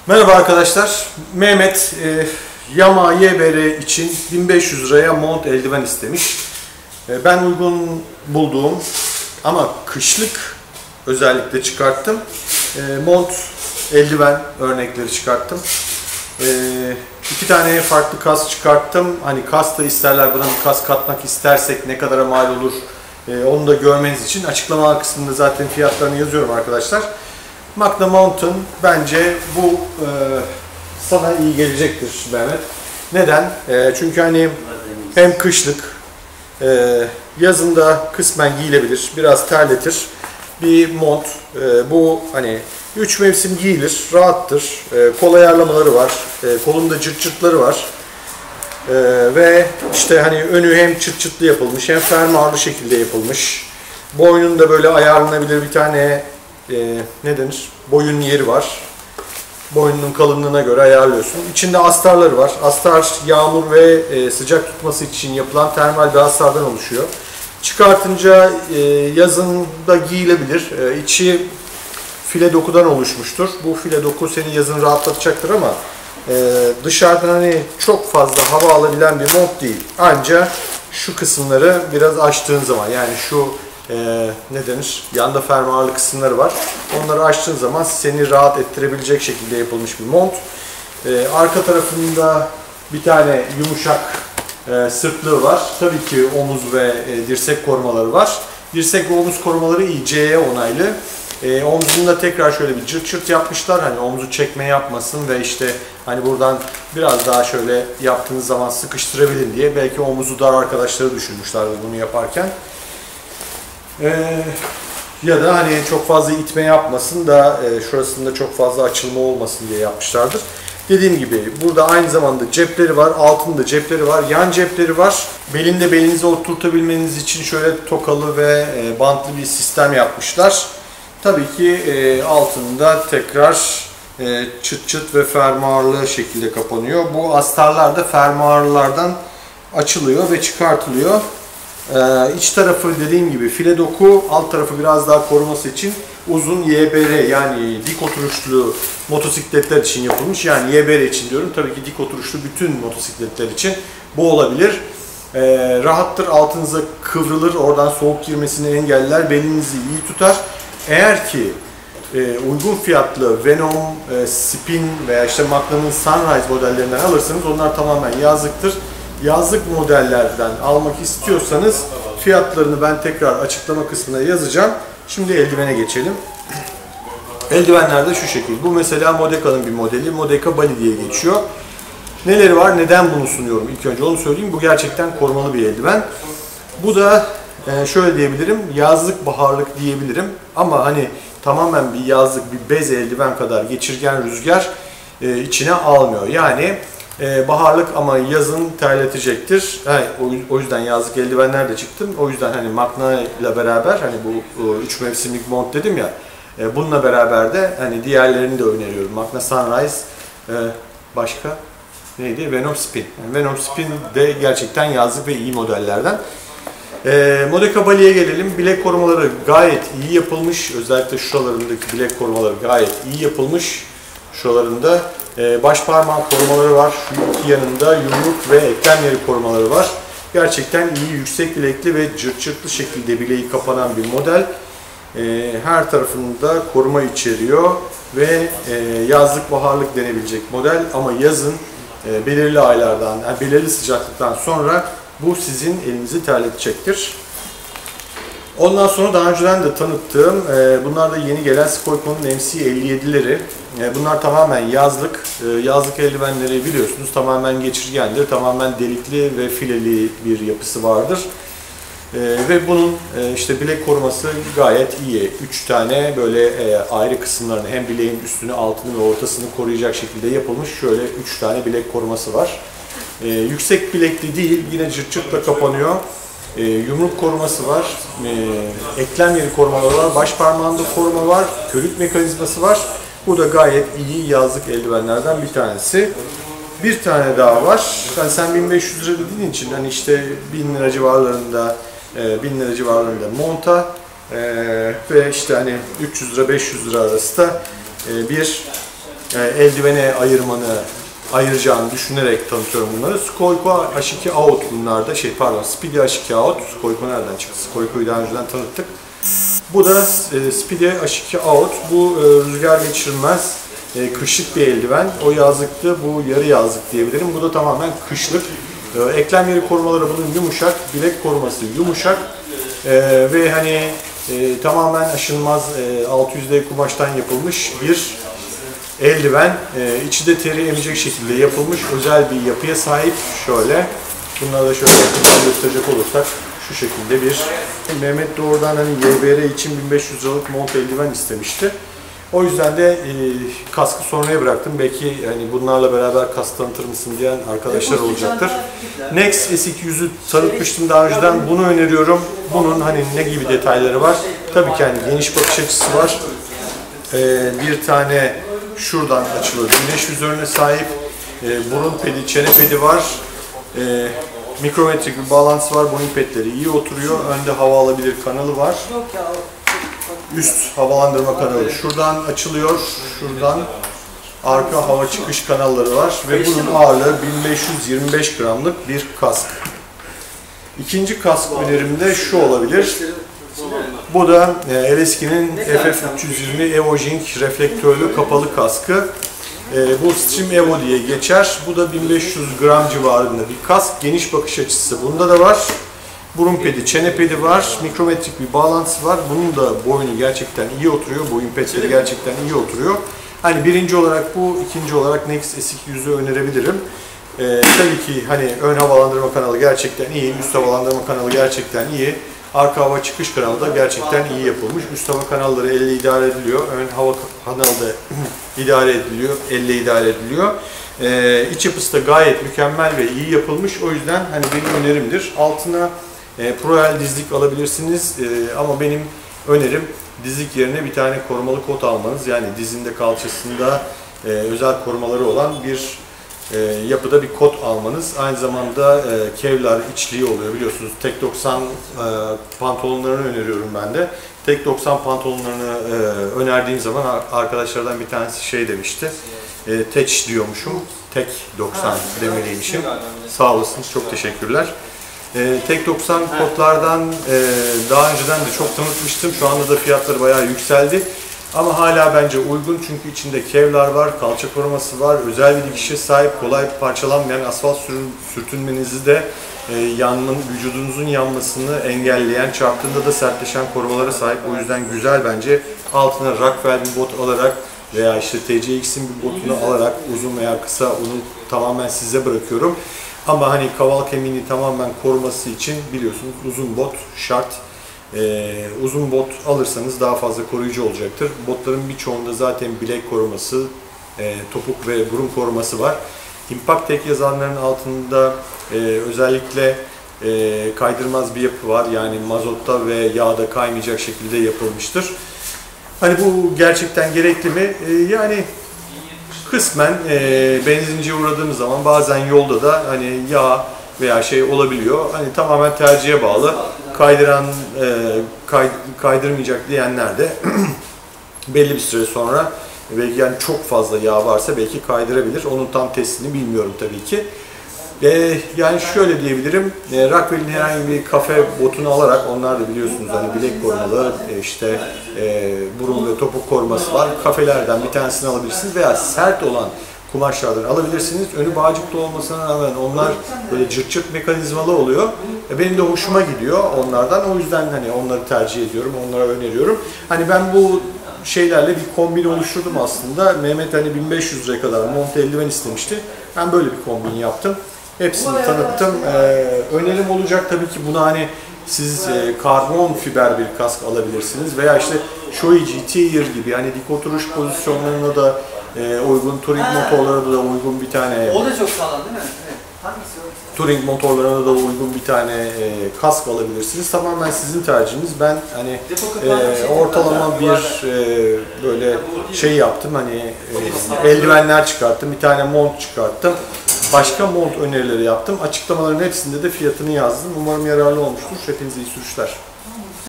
Merhaba arkadaşlar. Mehmet Yamaha YBR için 1500 liraya mont eldiven istemiş. Ben uygun bulduğum ama kışlık özellikle çıkarttım. Mont eldiven örnekleri çıkarttım. İki tane farklı kas çıkarttım. Hani kas da isterler, buna bir kas katmak istersek ne kadara mal olur onu da görmeniz için açıklama kısmında zaten fiyatlarını yazıyorum arkadaşlar. Magna Mountain bence bu sana iyi gelecektir Mehmet. Neden? Çünkü hani hem kışlık, yazında kısmen giyilebilir, biraz terletir bir mont. Bu hani 3 mevsim giyilir, rahattır, kol ayarlamaları var, kolunda cırt cırtları var. Ve işte hani önü hem çıt çıtlı yapılmış hem fermuarlı şekilde yapılmış. Boynunda böyle ayarlanabilir bir tane ne denir? Boyun yeri var. Boynunun kalınlığına göre ayarlıyorsun. İçinde astarları var. Astar yağmur ve sıcak tutması için yapılan termal bir astardan oluşuyor. Çıkartınca yazın da giyilebilir. İçi file dokudan oluşmuştur. Bu file doku seni yazın rahatlatacaktır ama dışarıdan hani çok fazla hava alabilen bir mont değil. Ancak şu kısımları biraz açtığın zaman, yani şu ne denir? Yanda fermuarlı kısımları var. Onları açtığın zaman seni rahat ettirebilecek şekilde yapılmış bir mont. Arka tarafında bir tane yumuşak sırtlığı var. Tabii ki omuz ve dirsek korumaları var. Dirsek ve omuz korumaları ICE onaylı. Omzunda tekrar şöyle bir cırt cırt yapmışlar. Hani omuzu çekme yapmasın ve işte hani buradan biraz daha şöyle yaptığınız zaman sıkıştırabilin diye. Belki omuzu dar arkadaşları düşünmüşlerdi bunu yaparken. Ya da hani çok fazla itme yapmasın da şurasında çok fazla açılma olmasın diye yapmışlardır. Dediğim gibi burada aynı zamanda cepleri var, altında cepleri var, yan cepleri var. Belinde belinize oturtabilmeniz için şöyle tokalı ve bantlı bir sistem yapmışlar. Tabii ki altında tekrar çıt çıt ve fermuarlı şekilde kapanıyor. Bu astarlar da fermuarlardan açılıyor ve çıkartılıyor. İç tarafı dediğim gibi file doku, alt tarafı biraz daha koruması için uzun YBR, yani dik oturuşlu motosikletler için yapılmış. Yani YBR için diyorum, tabii ki dik oturuşlu bütün motosikletler için bu olabilir. Rahattır, altınıza kıvrılır, oradan soğuk girmesini engeller, belinizi iyi tutar. Eğer ki uygun fiyatlı Venom, Spin veya işte Magna'nın Sunrise modellerinden alırsanız onlar tamamen yazlıktır. Yazlık modellerden almak istiyorsanız fiyatlarını ben tekrar açıklama kısmına yazacağım. Şimdi eldivene geçelim. Eldivenler de şu şekilde. Bu mesela Modeca'nın bir modeli. Modeca Bali diye geçiyor. Neleri var? Neden bunu sunuyorum? İlk önce onu söyleyeyim. Bu gerçekten korumalı bir eldiven. Bu da şöyle diyebilirim. Yazlık, baharlık diyebilirim. Ama hani tamamen bir yazlık, bir bez eldiven kadar geçirgen rüzgar içine almıyor. Yani baharlık ama yazın terletecektir. O yüzden yazlık eldivenler de çıktım. O yüzden hani Magna ile beraber, hani bu 3 mevsimlik mont dedim ya, bununla beraber de hani diğerlerini de öneriyorum. Magna Sunrise, başka neydi? Venom Spin. Yani Venom Spin de gerçekten yazlık ve iyi modellerden. Modeca Bali'ye gelelim. Bilek korumaları gayet iyi yapılmış. Özellikle şuralarındaki bilek korumaları gayet iyi yapılmış. Şuralarında baş parmağı korumaları var. Şu iki yanında yumruk ve eklem yeri korumaları var. Gerçekten iyi, yüksek bilekli ve cırt cırtlı şekilde bileği kapanan bir model. Her tarafında koruma içeriyor ve yazlık, baharlık denebilecek model. Ama yazın belirli aylardan, yani belirli sıcaklıktan sonra bu sizin elinizi terletecektir. Ondan sonra daha önceden de tanıttığım, bunlar da yeni gelen Skoiko'nun MC57'leri. Bunlar tamamen yazlık. Yazlık eldivenleri biliyorsunuz tamamen geçirgendir. Tamamen delikli ve fileli bir yapısı vardır. Ve bunun işte bilek koruması gayet iyi. 3 tane böyle ayrı kısımlarını, hem bileğin üstünü, altını ve ortasını koruyacak şekilde yapılmış şöyle 3 tane bilek koruması var. Yüksek bilekli değil, yine cırt cırtla kapanıyor. Yumruk koruması var, eklem yeri korumaları var, baş parmağında koruma var, körük mekanizması var. Bu da gayet iyi yazlık eldivenlerden bir tanesi. Bir tane daha var. Yani sen 1500 lira dediğin için hani işte 1000 lira civarlarında, 1000 lira civarlarında monta ve işte hani 300 lira 500 lira arası da bir eldivene ayıracağını düşünerek tanıtıyorum bunları. Skoyko H2 Out bunlarda, Speedy H2 Out. Skoyko nereden çıktı? Skoyko'yu daha önceden tanıttık. Bu da Speedy H2 Out. Bu rüzgar geçirmez, kışlık bir eldiven. O yazlıktı, bu yarı yazlık diyebilirim. Bu da tamamen kışlık. Eklem yeri korumaları bunun yumuşak, bilek koruması yumuşak ve hani tamamen aşınmaz 600D kumaştan yapılmış bir eldiven. İçi de teri emecek şekilde yapılmış özel bir yapıya sahip. Şöyle, bunları da şöyle yakından gösterecek olursak şu şekilde bir. Mehmet doğrudan hani YBR için 1500 liralık mont eldiven istemişti. O yüzden de kaskı sonraya bıraktım. Belki hani bunlarla beraber kask tanıtır mısın diyen arkadaşlar olacaktır. Nex S200'ü tanıtmıştım daha önceden. Bunu öneriyorum. Bunun hani ne gibi detayları var? Tabii ki hani geniş bakış açısı var. Bir tane şuradan açılıyor. Güneş vizörüne sahip. Burun pedi, çene pedi var. Mikrometrik bir bağlantısı var. Boyun pedleri iyi oturuyor. Önde hava alabilir kanalı var. Üst havalandırma kanalı şuradan açılıyor. Şuradan arka hava çıkış kanalları var. Ve bunun ağırlığı 1525 gramlık bir kask. İkinci kask önerimde şu olabilir. Bu da Eleski'nin FF320 Evojing reflektörlü kapalı kaskı. Bu Stream Evo diye geçer. Bu da 1500 gram civarında bir kask. Geniş bakış açısı bunda da var. Burun pedi, çene pedi var. Mikrometrik bir bağlantısı var. Bunun da boynu gerçekten iyi oturuyor. Boyun pedleri gerçekten iyi oturuyor. Hani birinci olarak bu, ikinci olarak Nex S200'ü önerebilirim. Tabii ki hani ön havalandırma kanalı gerçekten iyi, üst havalandırma kanalı gerçekten iyi. Arka hava çıkış kanalı da gerçekten iyi yapılmış. Üst hava kanalları elle idare ediliyor. Ön hava kanalı da idare ediliyor, elle idare ediliyor. İç yapısı da gayet mükemmel ve iyi yapılmış. O yüzden hani benim önerimdir. Altına Proel dizlik alabilirsiniz ama benim önerim dizlik yerine bir tane korumalı kot almanız. Yani dizinde, kalçasında özel korumaları olan bir yapıda bir kot almanız. Aynı zamanda Kevlar içliği oluyor biliyorsunuz. Tek 90 pantolonlarını öneriyorum ben de. Tek 90 pantolonlarını önerdiğim zaman arkadaşlardan bir tanesi şey demişti. Tek diyormuşum. Tek 90 demeliymişim. Sağ olasınız. Çok teşekkürler. Tek 90 kotlardan daha önceden de çok tanıtmıştım. Şu anda da fiyatları bayağı yükseldi. Ama hala bence uygun çünkü içinde kevlar var, kalça koruması var, özel bir dikişe sahip, kolay parçalanmayan, asfalt sürtünmenizi de vücudunuzun yanmasını engelleyen, çarptığında da sertleşen korumalara sahip. O yüzden güzel bence. Altına Rockwell bir bot alarak veya işte TCX'in bir botunu alarak uzun veya kısa onu tamamen size bırakıyorum. Ama hani kaval kemiğini tamamen koruması için biliyorsunuz uzun bot şart. Uzun bot alırsanız daha fazla koruyucu olacaktır. Botların birçoğunda zaten bilek koruması, topuk ve burun koruması var. Impact Tech yazanların altında özellikle kaydırmaz bir yapı var. Yani mazotta ve yağda kaymayacak şekilde yapılmıştır. Hani bu gerçekten gerekli mi? Yani kısmen benzinciye uğradığımız zaman bazen yolda da hani yağ veya şey olabiliyor. Hani tamamen tercihe bağlı. Kaydırmayacak diyenler de belli bir süre sonra belki yani çok fazla yağ varsa belki kaydırabilir. Onun tam testini bilmiyorum tabii ki. Yani şöyle diyebilirim. Rockwell'in herhangi bir kafe botunu alarak onlar da biliyorsunuz hani bilek korumalı, işte burun ve topuk koruması var. Kafelerden bir tanesini alabilirsiniz veya sert olan kumaşlardan alabilirsiniz. Önü bağcıklı olmasına rağmen onlar böyle cırt cırt mekanizmalı oluyor. Benim de hoşuma gidiyor onlardan. O yüzden hani onları tercih ediyorum, onlara öneriyorum. Hani ben bu şeylerle bir kombin oluşturdum aslında. Mehmet hani 1500 liraya kadar mont eldiven istemişti. Ben böyle bir kombin yaptım. Hepsini tanıttım. Önerim olacak tabii ki buna hani siz karbon fiber bir kask alabilirsiniz veya işte Shoei GT-Air gibi hani dik oturuş pozisyonlarına da uygun, touring motorlara da uygun bir tane. O da çok sağlam değil mi? Evet. Hangisi o? Touring motorlarına da uygun bir tane kask alabilirsiniz. Tamamen sizin tercihiniz. Ben hani ortalama bir böyle şey yaptım hani eldivenler çıkarttım, bir tane mont çıkarttım. Başka mont önerileri yaptım. Açıklamaların hepsinde de fiyatını yazdım. Umarım yararlı olmuştur. Hepinize iyi sürüşler.